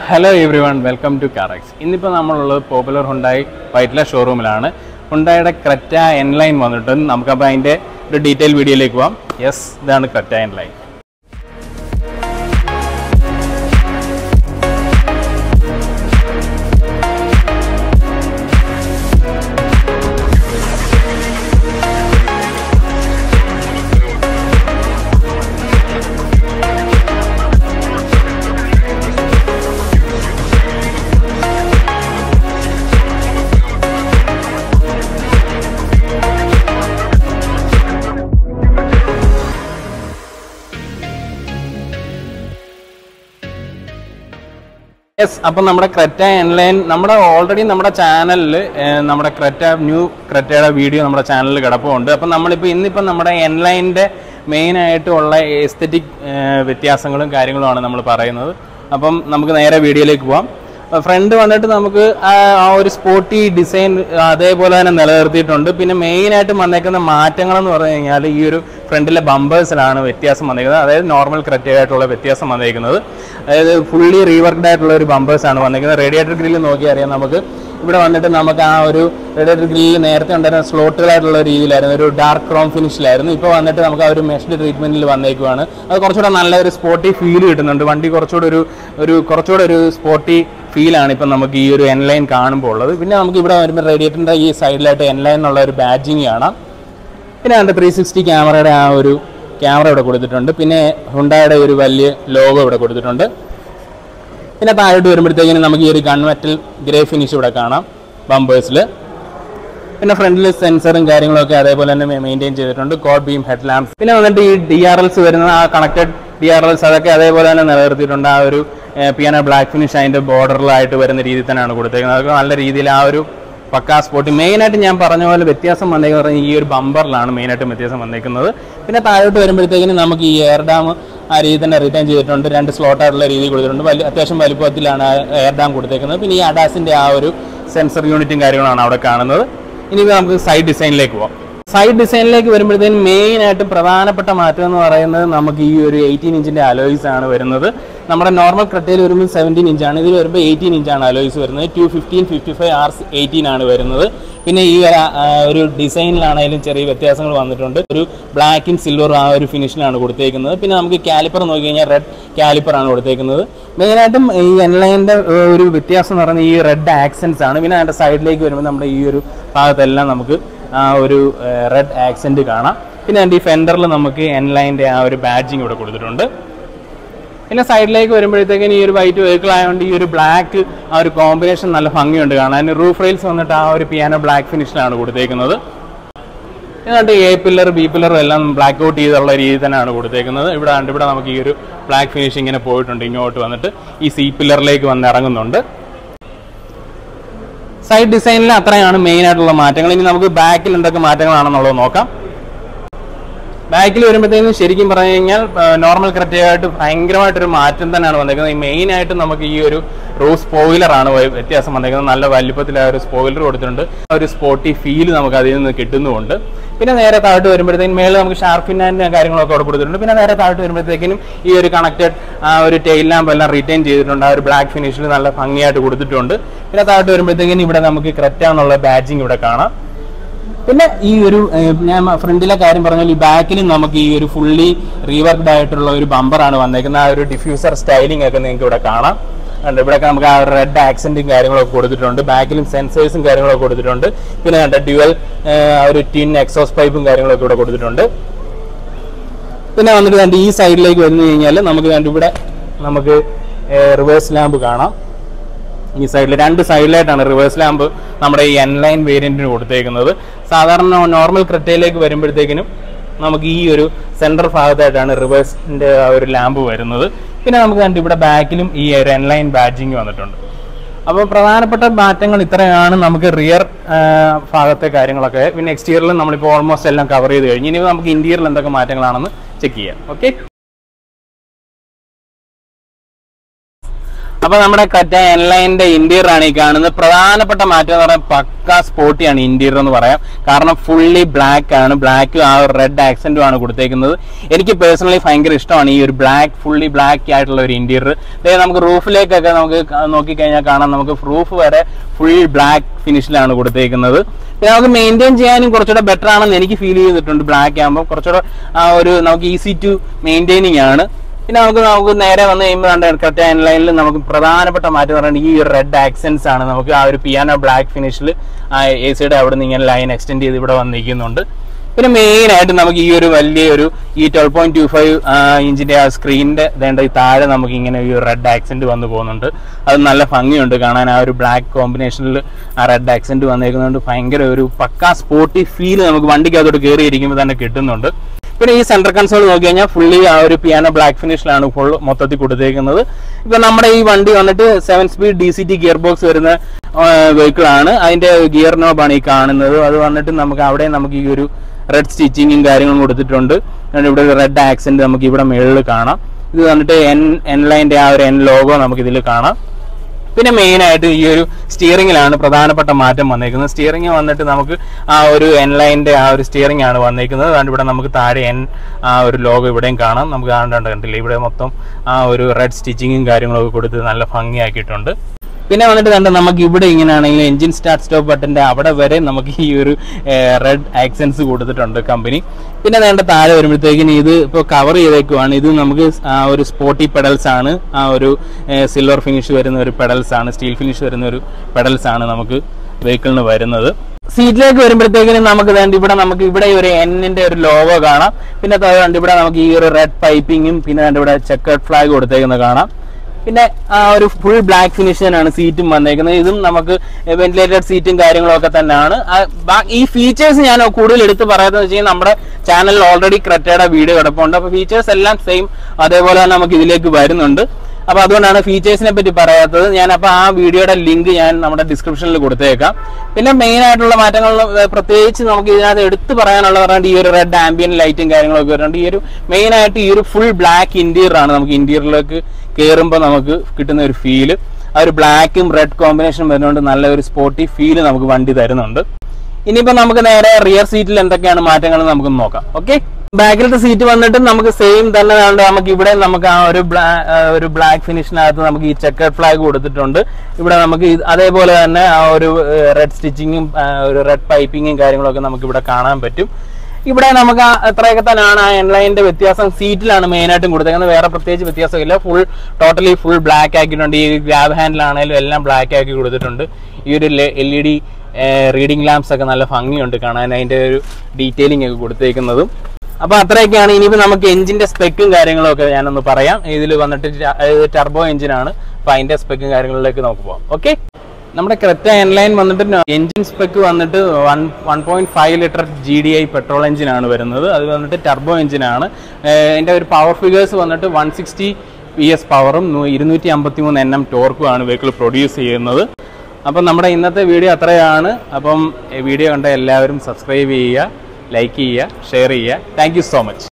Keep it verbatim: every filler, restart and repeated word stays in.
Hello everyone, welcome to CarX. Innipo nammalulla popular Hyundai Vaitla showroom ilana. Hyundai Creta N-Line vanittu namukku appo adinte oru detail video ilekku povam. Yes, idana Creta N-Line. Yes, അപ്പോൾ നമ്മുടെ Creta N-Line നമ്മുടെ already നമ്മുടെ ചാനലിൽ നമ്മുടെ Creta new Cretaയുടെ video നമ്മുടെ ചാനലിൽ കിടപ്പുണ്ട്. അപ്പോൾ നമ്മളിപ്പോൾ ഇന്നിപ്പോൾ നമ്മുടെ N-Lineന്റെ മെയിൻ ആയിട്ടുള്ള എസ്തെറ്റിക് വ്യത്യാസങ്ങളും കാര്യങ്ങളുമാണ് നമ്മൾ പറയുന്നത്. അപ്പം നമുക്ക് നേരെ വീഡിയോയിലേക്ക് പോവാം. ഫ്രണ്ട് വന്നിട്ട് നമുക്ക് ആ ഒരു സ്പോർട്ടി ഡിസൈൻ അതേപോലെ തന്നെ നിലനിർത്തിയിട്ടുണ്ട്. പിന്നെ മെയിനായിട്ട് വന്നേക്കുന്ന മാറ്റങ്ങളെന്ന് പറഞ്ഞു കഴിഞ്ഞാൽ ഈ ഒരു ഫ്രണ്ടിലെ ബമ്പേഴ്സിലാണ് വ്യത്യാസം വന്നിരിക്കുന്നത്. അതായത് നോർമൽ ക്രെറ്റയായിട്ടുള്ള വ്യത്യാസം വന്നിരിക്കുന്നത്. അതായത് ഫുള്ളി റീവർക്ക്ഡ് ആയിട്ടുള്ള ഒരു ബമ്പേഴ്സാണ് വന്നിരിക്കുന്നത്. റേഡിയേറ്റർ ഗ്രില്ല് നോക്കിയാൽ അറിയാം നമുക്ക് ഇവിടെ വന്നിട്ട് നമുക്ക് ആ ഒരു റേഡിയേറ്റർ ഗ്രില്ല് നേരത്തെ ഉണ്ടായിരുന്ന സ്ലോട്ടുകളായിട്ടുള്ള രീതിയിലായിരുന്നു, ഒരു ഡാർക്ക് ക്രോം ഫിനിഷിലായിരുന്നു. ഇപ്പോൾ വന്നിട്ട് നമുക്ക് ആ ഒരു മെഷ്ഡ് ട്രീറ്റ്മെൻറ്റിൽ വന്നേക്കുവാണ്. അത് കുറച്ചുകൂടെ നല്ലൊരു സ്പോർട്ടി ഫീൽ കിട്ടുന്നുണ്ട്. വണ്ടി കുറച്ചുകൂടെ ഒരു ഒരു കുറച്ചുകൂടെ ഒരു സ്പോർട്ടി ഫീലാണ് ഇപ്പം നമുക്ക് ഈ ഒരു N-Line കാണുമ്പോൾ ഉള്ളത്. പിന്നെ നമുക്ക് ഇവിടെ വരുമ്പോൾ റേഡിയേറ്ററിൻ്റെ ഈ സൈഡിലായിട്ട് N-Line എന്നുള്ള ഒരു ബാഡ്ജിങ് കാണാം. പിന്നെ അതിൻ്റെ ത്രീ സിക്സ്റ്റി ക്യാമറയുടെ ആ ഒരു ക്യാമറ ഇവിടെ കൊടുത്തിട്ടുണ്ട്. പിന്നെ ഹുണ്ടായുടെ ഒരു വലിയ ലോഗോ ഇവിടെ കൊടുത്തിട്ടുണ്ട്. പിന്നെ താഴോട്ട് വരുമ്പോഴത്തേക്കിനും നമുക്ക് ഈ ഒരു ഗൺമെറ്റൽ ഗ്രേ ഫിനിഷ് ഇവിടെ കാണാം ബമ്പേഴ്സിൽ. പിന്നെ ഫ്രണ്ടിൽ സെൻസറും കാര്യങ്ങളൊക്കെ അതേപോലെ തന്നെ മെയിൻറ്റെയിൻ ചെയ്തിട്ടുണ്ട്. Quad beam head lamps. പിന്നെ വന്നിട്ട് ഈ ഡി ആർ എൽസ് വരുന്ന ആ കണക്റ്റഡ് ഡി ആർ എൽസ് അതൊക്കെ അതേപോലെ തന്നെ നിലനിർത്തിയിട്ടുണ്ട്. ആ ഒരു പിയാനോ ബ്ലാക്ക് ഫിനിഷ് അതിൻ്റെ ബോർഡറിലായിട്ട് വരുന്ന രീതിയിൽ തന്നെയാണ് കൊടുത്തേക്കുന്നത്. അതൊക്കെ നല്ല രീതിയിൽ ആ ഒരു പക്കാ സ്പോർട്ടി. മെയിനായിട്ട് ഞാൻ പറഞ്ഞ പോലെ വ്യത്യാസം വന്നേക്കുന്നത് പറഞ്ഞാൽ ഈ ഒരു ബമ്പറിലാണ് മെയിനായിട്ടും വ്യത്യാസം വന്നേക്കുന്നത്. പിന്നെ താഴോട്ട് വരുമ്പോഴത്തേക്കിനും നമുക്ക് ഈ എയർ ഡാം ആ രീതി തന്നെ റിട്ടേൺ ചെയ്തിട്ടുണ്ട്. രണ്ട് സ്ലോട്ടായിട്ടുള്ള രീതി കൊടുത്തിട്ടുണ്ട്. വലിയ അത്യാവശ്യം വലുപ്പത്തിലാണ് എയർ ഡാം കൊടുത്തേക്കുന്നത്. പിന്നെ ഈ അഡാസിൻ്റെ ആ ഒരു സെൻസർ യൂണിറ്റും കാര്യങ്ങളാണ് അവിടെ കാണുന്നത്. ഇനി നമുക്ക് സൈഡ് ഡിസൈനിലേക്ക് പോകാം. സൈഡ് ഡിസൈനിലേക്ക് വരുമ്പോഴത്തേക്കും മെയിനായിട്ടും പ്രധാനപ്പെട്ട മാറ്റം എന്ന് പറയുന്നത് നമുക്ക് ഈ ഒരു എയ്റ്റീൻ ഇഞ്ചിൻ്റെ അലോയ്സ് ആണ് വരുന്നത്. നമ്മുടെ നോർമൽ ക്രെറ്റയിൽ വരുമ്പോൾ സെവൻറ്റീൻ ഇഞ്ചാണ്, ഇതിൽ വരുമ്പോൾ എയ്റ്റീൻ ഇഞ്ചാണ് അലോയ്സ് വരുന്നത്. Two fifteen fifty five R eighteen ആണ് വരുന്നത്. പിന്നെ ഈ ഒരു ഡിസൈനിലാണെങ്കിലും ചെറിയ വ്യത്യാസങ്ങൾ വന്നിട്ടുണ്ട്. ഒരു ബ്ലാക്കും സിൽവറും ആ ഒരു ഫിനിഷിലാണ് കൊടുത്തേക്കുന്നത്. പിന്നെ നമുക്ക് കാലിപ്പർ നോക്കി കഴിഞ്ഞാൽ റെഡ് കാലിപ്പറാണ് കൊടുത്തേക്കുന്നത്. മെയിനായിട്ടും ഈ N-Lineന്റെ ഒരു വ്യത്യാസം എന്ന് പറയുന്നത് ഈ റെഡ് ആക്സെൻറ്റ്സ് ആണ്. പിന്നെ അതിൻ്റെ സൈഡിലേക്ക് വരുമ്പോൾ നമ്മുടെ ഈ ഒരു ഭാഗത്തെല്ലാം നമുക്ക് ആ ഒരു റെഡ് ആക്സെൻറ്റ് കാണാം. പിന്നെ അതിൻ്റെ ഈ ഫെൻഡറിൽ നമുക്ക് N-Lineന്റെ ആ ഒരു ബാഡ്ജിങ് ഇവിടെ കൊടുത്തിട്ടുണ്ട്. പിന്നെ സൈഡിലേക്ക് വരുമ്പോഴത്തേക്കും ഈ ഒരു വൈറ്റ് വെഹിക്കിൾ ആയതുകൊണ്ട് ഈ ഒരു ബ്ലാക്ക് ആ ഒരു കോമ്പിനേഷൻ നല്ല ഭംഗിയുണ്ട് കാണാൻ. റൂഫ് റെയിൽസ് വന്നിട്ട് ആ ഒരു പിയാനോ ബ്ലാക്ക് ഫിനിഷിലാണ് കൊടുത്തേക്കുന്നത്. എന്നിട്ട് എ പില്ലർ ബി പില്ലറും എല്ലാം ബ്ലാക്ക് ഔട്ട് ചെയ്തുള്ള രീതി തന്നെയാണ് കൊടുത്തേക്കുന്നത്. ഇവിടെ ഇവിടെ നമുക്ക് ഈ ഒരു ബ്ലാക്ക് ഫിനിഷ് ഇങ്ങനെ പോയിട്ടുണ്ട്. ഇങ്ങോട്ട് വന്നിട്ട് ഈ സി പില്ലറിലേക്ക് വന്ന് ഇറങ്ങുന്നുണ്ട്. സൈഡ് ഡിസൈനിൽ അത്രയാണ് മെയിൻ ആയിട്ടുള്ള മാറ്റങ്ങൾ. ഇനി നമുക്ക് ബാക്കിൽ എന്തൊക്കെ മാറ്റങ്ങളാണെന്നുള്ളത് നോക്കാം. ബാക്കിൽ വരുമ്പോഴത്തേക്കും ശരിക്കും പറഞ്ഞു കഴിഞ്ഞാൽ നോർമൽ ക്രെറ്റയായിട്ട് ഭയങ്കരമായിട്ടൊരു മാറ്റം തന്നെയാണ് വന്നേക്കുന്നത്. മെയിനായിട്ട് നമുക്ക് ഈ ഒരു റൂഫ് സ്പോയിലറാണ് വ്യത്യാസം വന്നേക്കുന്നത്. നല്ല വലുപ്പത്തിൽ ആ ഒരു സ്പോയിലർ കൊടുത്തിട്ടുണ്ട്. ആ ഒരു സ്പോർട്ടി ഫീൽ നമുക്ക് അതിൽ നിന്ന് കിട്ടുന്നുമുണ്ട്. പിന്നെ നേരെ താഴോട്ട് വരുമ്പോഴത്തേക്കും മേളിൽ നമുക്ക് ഷാർഫിൻ്റെ കാര്യങ്ങളൊക്കെ അവിടെ കൊടുത്തിട്ടുണ്ട്. പിന്നെ നേരെ താഴോട്ട് വരുമ്പോഴത്തേക്കിനും ഈ ഒരു കണക്റ്റഡ് ആ ഒരു ടെയിൽ ലാമ്പ് എല്ലാം റിറ്റൈൻ ചെയ്തിട്ടുണ്ട്. ആ ഒരു ബ്ലാക്ക് ഫിനിഷിൽ നല്ല ഭംഗിയായിട്ട് കൊടുത്തിട്ടുണ്ട്. പിന്നെ താഴോട്ട് വരുമ്പോഴത്തേക്കിനും ഇവിടെ നമുക്ക് ക്രെറ്റ എന്നുള്ള ബാഡ്ജിങ് ഇവിടെ കാണാം. പിന്നെ ഈ ഒരു ഞാൻ ഫ്രണ്ടിലെ കാര്യം പറഞ്ഞാൽ ഈ ബാക്കിലും നമുക്ക് ഈ ഒരു ഫുള്ളി റീവർക്ക്ഡ് ആയിട്ടുള്ള ഒരു ബമ്പറാണ് വന്നേക്കുന്നത്. ആ ഒരു ഡിഫ്യൂസർ സ്റ്റൈലിംഗ് ഒക്കെ നിങ്ങൾക്ക് ഇവിടെ കാണാം. ഇവിടെയൊക്കെ നമുക്ക് ആ റെഡ് ആക്സെന്റും കാര്യങ്ങളൊക്കെ കൊടുത്തിട്ടുണ്ട്. ബാക്കിലും സെൻസേഴ്സും കാര്യങ്ങളൊക്കെ കൊടുത്തിട്ടുണ്ട്. പിന്നെ കണ്ട ഡ്യുവൽ ഒരു ടിൻ എക്സോസ് പൈപ്പും കാര്യങ്ങളൊക്കെ ഇവിടെ കൊടുത്തിട്ടുണ്ട്. പിന്നെ വന്നിട്ട് കണ്ട് ഈ സൈഡിലേക്ക് വന്നു കഴിഞ്ഞാൽ നമുക്ക് കണ്ട് ഇവിടെ നമുക്ക് റിവേഴ്സ് ലാമ്പ് കാണാം. ഈ സൈഡിൽ രണ്ട് സൈഡിലായിട്ടാണ് റിവേഴ്സ് ലാമ്പ് നമ്മുടെ ഈ N-Line വേരിയന്റിന് കൊടുത്തേക്കുന്നത്. സാധാരണ നോർമൽ ക്രെറ്റയിലേക്ക് വരുമ്പോഴത്തേക്കിനും നമുക്ക് ഈ ഒരു സെൻട്രൽ ഭാഗത്തായിട്ടാണ് റിവേഴ്സിൻ്റെ ആ ഒരു ലാമ്പ് വരുന്നത്. പിന്നെ നമുക്ക് കണ്ട് ഇവിടെ ബാക്കിലും ഈ ഒരു N-Line ബാഡ്ജിങ് വന്നിട്ടുണ്ട്. അപ്പോൾ പ്രധാനപ്പെട്ട മാറ്റങ്ങൾ ഇത്രയാണ് നമുക്ക് റിയർ ഭാഗത്തെ കാര്യങ്ങളൊക്കെ. പിന്നെ എക്സ്റ്റീരിയറിൽ നമ്മളിപ്പോൾ ഓൾമോസ്റ്റ് എല്ലാം കവർ ചെയ്ത് കഴിഞ്ഞ് ഇനി നമുക്ക് ഇന്റീരിയറിൽ എന്തൊക്കെ മാറ്റങ്ങളാണെന്ന് ചെക്ക് ചെയ്യാം. ഓക്കെ, അപ്പോൾ നമ്മുടെ ക്രെറ്റ എൻലൈനിന്റെ ഇന്റീരിയർ ആണ് ഈ കാണുന്നത്. പ്രധാനപ്പെട്ട മാറ്റം എന്ന് പറയാൻ പക്ക സ്പോർട്ടിയാണ് ഇന്റീരിയർ എന്ന് പറയാം. കാരണം ഫുള്ളി ബ്ലാക്ക് ആണ്, ബ്ലാക്കും ആ ഒരു റെഡ് ആക്സെന്റും ആണ് കൊടുത്തേക്കുന്നത്. എനിക്ക് പേഴ്സണലി ഭയങ്കര ഇഷ്ടമാണ് ഈ ഒരു ബ്ലാക്ക്, ഫുള്ളി ബ്ലാക്ക് ആയിട്ടുള്ള ഒരു ഇന്റീരിയർ. അതായത് നമുക്ക് റൂഫിലേക്കൊക്കെ നമുക്ക് നോക്കിക്കഴിഞ്ഞാൽ കാണാം, നമുക്ക് റൂഫ് വരെ ഫുൾ ബ്ലാക്ക് ഫിനിഷിലാണ് കൊടുത്തേക്കുന്നത്. പിന്നെ നമുക്ക് മെയിൻറ്റെയിൻ ചെയ്യാനും കുറച്ചുകൂടെ ബെറ്റർ ആണെന്ന് എനിക്ക് ഫീൽ ചെയ്തിട്ടുണ്ട്. ബ്ലാക്ക് ആകുമ്പോൾ കുറച്ചുകൂടെ ആ ഒരു നമുക്ക് ഈസി ടു മെയിൻറ്റെയിനിങ് ആണ്. പിന്നെ നമുക്ക് നമുക്ക് നേരെ വന്ന് കഴിയുമ്പോൾ ക്രെറ്റ എൻലൈനിൽ നമുക്ക് പ്രധാനപ്പെട്ട മാറ്റം പറയുന്നത് ഈ റെഡ് ആക്സെന്റ്സ് ആണ്. നമുക്ക് ആ ഒരു പിയാനോ ബ്ലാക്ക് ഫിനിഷിൽ ആ എ സിയുടെ അവിടെ നിന്ന് ഇങ്ങനെ ലൈൻ എക്സ്റ്റെൻഡ് ചെയ്ത് ഇവിടെ വന്നിരിക്കുന്നുണ്ട്. പിന്നെ മെയിൻ ആയിട്ട് നമുക്ക് ഈ ഒരു വലിയൊരു ഈ ട്വൽവ് പോയിന്റ് ടു ഫൈവ് ഇഞ്ചിന്റെ ആ സ്ക്രീനിന്റെ വേണ്ട താഴെ നമുക്ക് ഇങ്ങനെ ഈ റെഡ് ആക്സെന്റ് വന്നു പോകുന്നുണ്ട്. അത് നല്ല ഭംഗിയുണ്ട് കാണാൻ. ആ ഒരു ബ്ലാക്ക് കോമ്പിനേഷനിൽ ആ റെഡ് ആക്സെന്റ് വന്നേക്കുന്നതുകൊണ്ട് ഭയങ്കര ഒരു പക്കാ സ്പോർട്ടി ഫീൽ നമുക്ക് വണ്ടിക്ക് അതോട്ട് കയറിയിരിക്കുമ്പോൾ തന്നെ കിട്ടുന്നുണ്ട്. പിന്നെ ഈ സെൻട്രൽ കൺസോൾ നോക്കി കഴിഞ്ഞാൽ ഫുള്ളി ആ ഒരു പിയാനോ ബ്ലാക്ക് ഫിനിഷിലാണ് ഫുൾ മൊത്തത്തിൽ കൊടുത്തേക്കുന്നത്. ഇപ്പൊ നമ്മുടെ ഈ വണ്ടി വന്നിട്ട് seven speed D C T gear box വരുന്ന വെഹിക്കിൾ ആണ്. അതിന്റെ ഗിയർ നോബാണ് ഈ കാണുന്നത്. അത് വന്നിട്ട് നമുക്ക് അവിടെ നമുക്ക് ഈ ഒരു റെഡ് സ്റ്റിച്ചിങ്ങും കാര്യങ്ങളും കൊടുത്തിട്ടുണ്ട്. ഇവിടെ ഒരു റെഡ് ആക്സെന്റ് നമുക്ക് ഇവിടെ മുകളിൽ കാണാം. ഇത് വന്നിട്ട് എൻ എൻലൈൻ്റെ ആ ഒരു എൻ ലോഗോ നമുക്ക് ഇതിൽ കാണാം. പിന്നെ മെയിൻ ആയിട്ട് ഈ ഒരു സ്റ്റിയറിംഗിലാണ് പ്രധാനപ്പെട്ട മാറ്റം വന്നേക്കുന്നത്. സ്റ്റിയറിംഗ് വന്നിട്ട് നമുക്ക് ആ ഒരു എൻലൈൻ്റെ ആ ഒരു സ്റ്റിയറിംഗ് ആണ് വന്നേക്കുന്നത്. അതുകൊണ്ട് ഇവിടെ നമുക്ക് താഴെ എൻ ആ ഒരു ലോഗോ ഇവിടെയും കാണാം. നമുക്ക് കാണേണ്ട കണ്ടില്ല, ഇവിടെ മൊത്തം ആ ഒരു റെഡ് സ്റ്റിച്ചിങ്ങും കാര്യങ്ങളൊക്കെ കൊടുത്ത് നല്ല ഭംഗിയാക്കിയിട്ടുണ്ട്. പിന്നെ വന്നിട്ട് കണ്ട നമുക്ക് ഇവിടെ ഇങ്ങനെയാണെങ്കിൽ എഞ്ചിൻ സ്റ്റാർട്ട് സ്റ്റോപ്പ് ബട്ടൻ്റെ അവിടെ വരെ നമുക്ക് ഈ ഒരു റെഡ് ആക്സെൻസ് കൊടുത്തിട്ടുണ്ട് കമ്പനി. പിന്നെ വേണ്ട താഴെ വരുമ്പോഴത്തേക്കിന് ഇത് ഇപ്പോൾ കവർ ചെയ്തേക്കുവാണ്. ഇത് നമുക്ക് ആ ഒരു സ്പോർട്ടി പെഡൽസ് ആണ്. ആ ഒരു സിൽവർ ഫിനിഷ് വരുന്ന ഒരു പെഡൽസ് ആണ്, സ്റ്റീൽ ഫിനിഷ് വരുന്ന ഒരു പെഡൽസ് ആണ് നമുക്ക് വെഹിക്കിളിന് വരുന്നത്. സീറ്റിലേക്ക് വരുമ്പോഴത്തേക്കിനും നമുക്ക് വേണ്ട ഇവിടെ നമുക്ക് ഇവിടെ ഒരു എന്നിന്റെ ഒരു ലോഗോ കാണാം. പിന്നെ കണ്ട് ഇവിടെ നമുക്ക് ഈ ഒരു റെഡ് പൈപ്പിങ്ങും പിന്നെ വേണ്ട ഇവിടെ ചെക്കേർഡ് ഫ്ലാഗ് കൊടുത്തേക്കുന്നത് കാണാം. പിന്നെ ആ ഒരു ഫുൾ ബ്ലാക്ക് ഫിനിഷ് തന്നെയാണ് സീറ്റും വന്നേക്കുന്നത്. ഇതും നമുക്ക് വെന്റിലേറ്റഡ് സീറ്റും കാര്യങ്ങളൊക്കെ തന്നെയാണ്. ഈ ഫീച്ചേഴ്സ് ഞാൻ കൂടുതൽ എടുത്ത് പറയാമെന്ന് വെച്ച് കഴിഞ്ഞാൽ നമ്മുടെ ചാനലിൽ ഓൾറെഡി ക്രെറ്റയുടെ വീഡിയോ കിടപ്പുണ്ട്. അപ്പോൾ ഫീച്ചേഴ്സ് എല്ലാം സെയിം അതേപോലെ തന്നെ നമുക്ക് ഇതിലേക്ക് വരുന്നുണ്ട്. അപ്പോൾ അതുകൊണ്ടാണ് ഫീച്ചേഴ്സിനെ പറ്റി പറയാത്തത്. ഞാൻ അപ്പോൾ ആ വീഡിയോയുടെ ലിങ്ക് ഞാൻ നമ്മുടെ ഡിസ്ക്രിപ്ഷനിൽ കൊടുത്തേക്കാം. പിന്നെ മെയിൻ ആയിട്ടുള്ള മാറ്റങ്ങൾ പ്രത്യേകിച്ച് നമുക്ക് ഇതിനകത്ത് എടുത്ത് പറയാനുള്ള പറഞ്ഞാൽ ഈ ഒരു റെഡ് ആംബിയൻ ലൈറ്റും കാര്യങ്ങളൊക്കെ വരുന്നുണ്ട്. ഈ ഒരു മെയിൻ ആയിട്ട് ഈ ഒരു ഫുൾ ബ്ലാക്ക് ഇന്റീരിയർ ആണ് നമുക്ക് ഇന്റീരിയറിലേക്ക് കയറുമ്പോൾ നമുക്ക് കിട്ടുന്ന ഒരു ഫീല്. ആ ഒരു ബ്ലാക്കും റെഡ് കോമ്പിനേഷൻ വരുന്നതുകൊണ്ട് നല്ല ഒരു സ്പോർട്ടി ഫീല് നമുക്ക് വണ്ടി തരുന്നുണ്ട്. ഇനിയിപ്പോൾ നമുക്ക് നേരെ റിയർ സീറ്റിൽ എന്തൊക്കെയാണ് മാറ്റങ്ങൾ നമുക്ക് നോക്കാം. ഓക്കെ, ബാക്കിലത്തെ സീറ്റ് വന്നിട്ട് നമുക്ക് സെയിം തന്നെ നമുക്ക് ഇവിടെ നമുക്ക് ആ ഒരു ഒരു ബ്ലാക്ക് ഫിനിഷിനകത്ത് നമുക്ക് ഈ ചെക്കേർഡ് ഫ്ലാഗ് കൊടുത്തിട്ടുണ്ട്. ഇവിടെ നമുക്ക് അതേപോലെ തന്നെ ആ ഒരു റെഡ് സ്റ്റിച്ചിങ്ങും ഒരു റെഡ് പൈപ്പിങ്ങും കാര്യങ്ങളൊക്കെ നമുക്ക് ഇവിടെ കാണാൻ പറ്റും. ഇവിടെ നമുക്ക് അത്രയൊക്കെ തന്നെയാണ്. ആ എൻലൈനിന്റെ വ്യത്യാസം സീറ്റിലാണ് മെയിനായിട്ടും കൊടുത്തേക്കുന്നത്. വേറെ പ്രത്യേകിച്ച് വ്യത്യാസമില്ല. ഫുൾ ടോട്ടലി ഫുൾ ബ്ലാക്ക് ആക്കിയിട്ടുണ്ട്. ഈ ഗ്രാബ് ഹാൻഡിലാണെങ്കിലും എല്ലാം ബ്ലാക്ക് ആക്കി കൊടുത്തിട്ടുണ്ട്. ഈ ഒരു L E D reading lamps ഒക്കെ നല്ല ഭംഗിയുണ്ട് കാണാൻ, അതിന്റെ ഒരു ഡീറ്റെയിലിംഗ് ഒക്കെ കൊടുത്തേക്കുന്നതും. അപ്പൊ അത്രയൊക്കെയാണ്. ഇനിയിപ്പോൾ നമുക്ക് എഞ്ചിന്റെ സ്പെക്കും കാര്യങ്ങളും ഒക്കെ ഞാനൊന്ന് പറയാം. ഇതിൽ വന്നിട്ട് ടർബോ എഞ്ചിനാണ്. അപ്പൊ അതിന്റെ സ്പെക്കും കാര്യങ്ങളിലേക്ക് നമുക്ക് പോകാം. ഓക്കെ, നമ്മുടെ ക്രെറ്റ എൻലൈൻ വന്നിട്ട് എഞ്ചിൻ സ്പെക്ക് വന്നിട്ട് one one point five litre G D I petrol എഞ്ചിനാണ് വരുന്നത്. അത് വന്നിട്ട് ടർബോ എഞ്ചിനാണ്. അതിൻ്റെ ഒരു പവർ ഫിഗേഴ്സ് വന്നിട്ട് വൺ സിക്സ്റ്റി പി എസ് പവറും ഇരുന്നൂറ്റി അമ്പത്തി മൂന്ന് എൻ എം ടോർക്കുമാണ് വെഹിക്കിൾ പ്രൊഡ്യൂസ് ചെയ്യുന്നത്. അപ്പം നമ്മുടെ ഇന്നത്തെ വീഡിയോ അത്രയാണ്. അപ്പം വീഡിയോ കണ്ട എല്ലാവരും സബ്സ്ക്രൈബ് ചെയ്യുക, ലൈക്ക് ചെയ്യുക, ഷെയർ ചെയ്യുക. Thank you so much.